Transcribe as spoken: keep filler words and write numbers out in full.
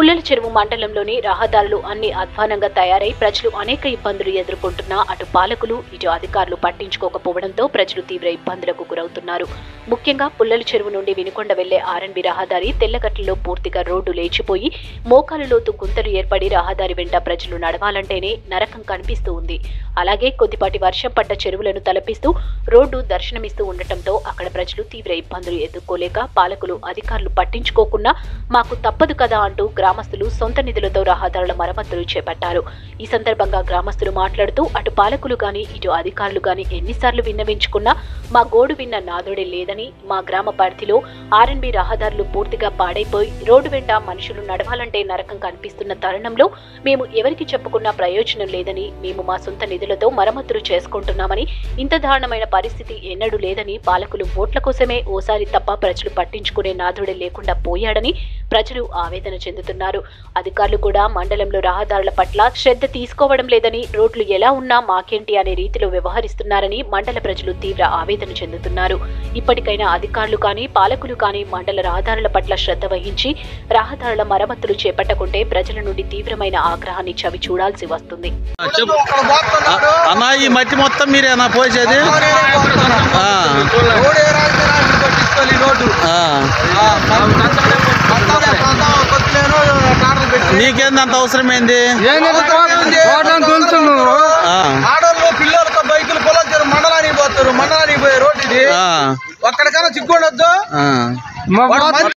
పుల్లల చెరువు మండలంలోని రహదారులు అన్ని అధ్వానంగా తయారై ప్రజలు అనేక ఇబ్బందులు ఎదుర్కొంటున్నా అటు పాలకులు ఇటు అధికారులు పట్టించుకోకపోవడంతో ప్రజలు తీవ్ర ఇబ్బందులకు గురవుతున్నారు. ముఖ్యంగా పుల్లల చెరువు నుండి వినుకొండ వెళ్లే ఆర్ఎన్బి రహదారి తెల్లగట్లలో పూర్తిగా రోడ్డు లేచిపోయి మోకాలు లోతు గుంతలు ఏర్పడి రహదారి వెంట ప్రజలు నడవాలంటేనే నరకం కనిపిస్తూ ఉంది. అలాగే కొద్దిపాటి వర్షం పడ్డ చెరువులను తలపిస్తూ రోడ్డు దర్శనమిస్తూ ఉండటంతో అక్కడ ప్రజలు తీవ్ర ఇబ్బందులు ఎదుర్కోలేక పాలకులు అధికారులు పట్టించుకోకుండా మాకు తప్పదు కదా అంటూ గ్రామస్తులు సొంత నిధులతో రహదారుల మరమ్మతులు చేపట్టారు. ఈ సందర్భంగా గ్రామస్తులు మాట్లాడుతూ అటు పాలకులు గాని ఇటు అధికారులు గాని ఎన్నిసార్లు విన్నవించుకున్నా మా గోడు విన్న నాదుడే లేదని, మా గ్రామ పరిధిలో ఆర్ఎన్బి రహదారులు పూర్తిగా పాడైపోయి రోడ్డు వెంట మనుషులు నడవాలంటే నరకం కనిపిస్తున్న తరుణంలో మేము ఎవరికి చెప్పుకున్నా ప్రయోజనం లేదని, మేము మా సొంత నిధులతో మరమ్మతులు చేసుకుంటున్నామని, ఇంత దారుణమైన పరిస్థితి ఎన్నడూ లేదని, పాలకులు ఓట్ల కోసమే ఓసారి తప్ప ప్రజలు పట్టించుకునే నాదుడే లేకుండా పోయాడని ప్రజలు ఆవేదన చెందుతున్నారు. అధికారులు కూడా మండలంలో రహదారుల పట్ల శ్రద్ధ తీసుకోవడం లేదని, రోడ్లు ఎలా ఉన్నా మాకేంటి అనే రీతిలో వ్యవహరిస్తున్నారని మండల ప్రజలు తీవ్ర ఆవేదన చెందుతున్నారు. ఇప్పటికైనా అధికారులు కానీ పాలకులు కానీ మండల రహదారుల పట్ల శ్రద్ధ వహించి రహదారుల మరమ్మతులు చేపట్టకుంటే ప్రజల నుండి తీవ్రమైన ఆగ్రహాన్ని చవి చూడాల్సి వస్తుంది. అన్నా ఈ మట్టి మొత్తం మీరేనా పోసేది? నీకేందంత అవసరమైంది? ఆడోళ్ళు పిల్లలతో బైకులు పొలం మండలానికి పోతారు, మండలానికి పోయే రోడ్డు ఇది. ఒక్కడికైనా చిక్కుండొద్దు.